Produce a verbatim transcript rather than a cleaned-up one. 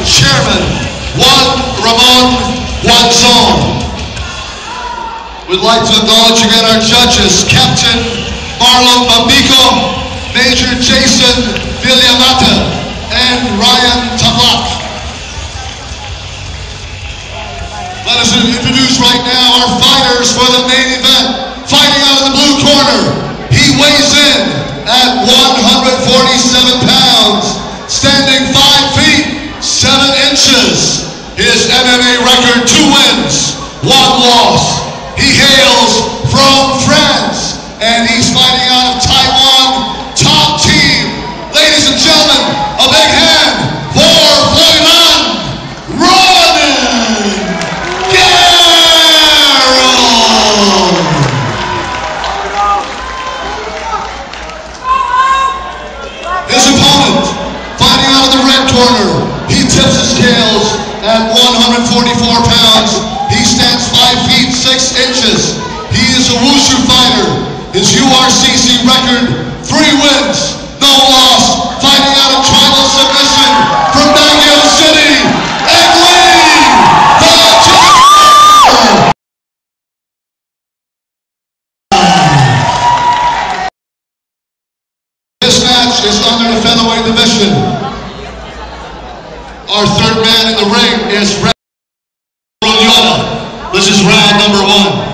Chairman Juan Ramon Juanzon. We'd like to acknowledge again our judges, Captain Marlon Bambico, Major Jason Villamata, and Ryan Tabak. Let us introduce right now our fighters for the main event. Fighting out of the blue corner, he weighs in at one hundred forty-seven pounds, standing five feet, seven inches. His M M A record, two wins, one loss. He hails from France, and he's fighting out of Taiwan, top team. Ladies and gentlemen, a big hand for florian garel. His opponent, fighting out of the red corner, he tips his scales at one hundred forty-four pounds. He stands five feet, six inches. He is a wushu fighter. His U R C C record, three wins, no loss. Fighting out of tribal submission from Baguio City, Egly, the champion. This match is under the featherweight division. Our third man in the ring is This is round number one.